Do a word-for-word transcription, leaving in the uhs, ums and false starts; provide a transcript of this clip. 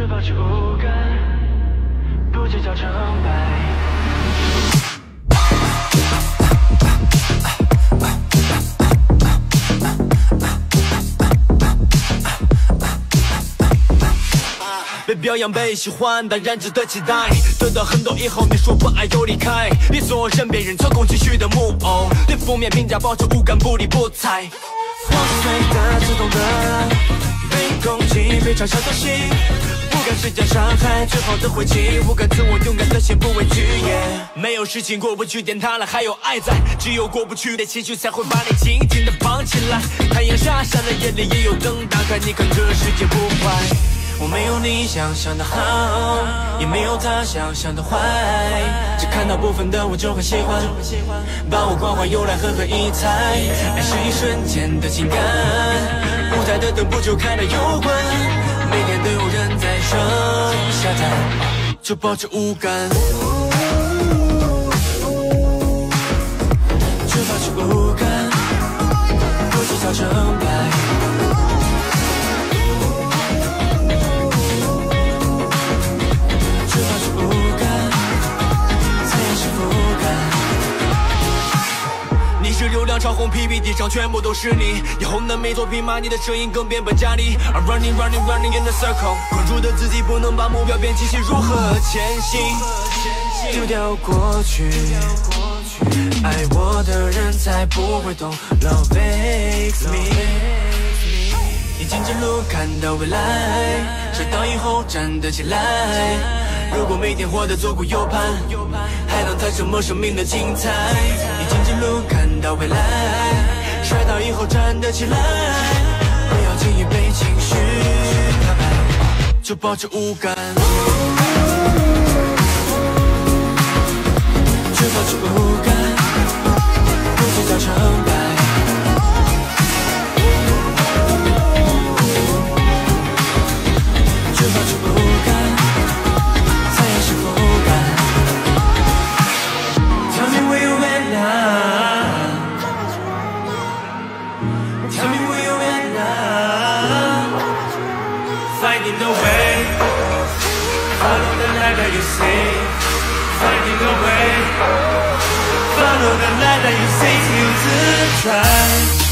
只保持无感，不计较成败。 被表扬被喜欢，当然值得期待。得到很多以后，你说不爱就离开，别做任别人操控情绪的木偶。对负面评价保持无感，不理不睬。 破碎的、自动的，被攻击、被嘲笑的心，不敢施加伤害，最好的回击，不敢自我勇敢的先不畏惧。Yeah 没有事情过不去，点塌了还有爱在，只有过不去的情绪才会把你紧紧的绑起来。太阳下山了，夜里也有灯打开，你看这世界不坏。 我没有你想象的好，也没有他想象的坏，只看到部分的我就很喜欢，把我关怀用来狠狠一踩。爱是一瞬间的情感，舞台的灯不就开了又关，每天都有人在剩下台，就保持无感，就保持无感，不计较成败。 流量超红 P P T 上全部都是你，以后的每作品骂你的声音更变本加厉。I'm running running running in the circle， 困住的自己不能把目标变清晰，如何前行？ 丢掉过去，爱我的人才不会懂 Love makes me。你径直路看到未来，摔倒以后站得起来。如果每天活得左顾右盼，还能谈什么生命的精彩？你径直路看到未来，摔倒以后站得起来，不要轻易被情绪打败，就保持无感，就保持无感，不计较成败。 Finding the way, follow the light that you see. Finding the way, follow the light that you see. 自由自在。